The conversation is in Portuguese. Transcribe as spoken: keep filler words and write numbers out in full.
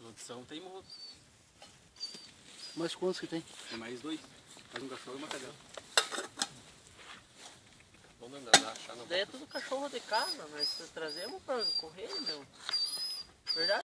Todos são teimosos. Mas quantos que tem? Tem mais dois. Mais um cachorro e uma cadela. Vamos andar, achar na Daí é tudo cachorro de casa, mas trazemos pra correr, meu. Verdade?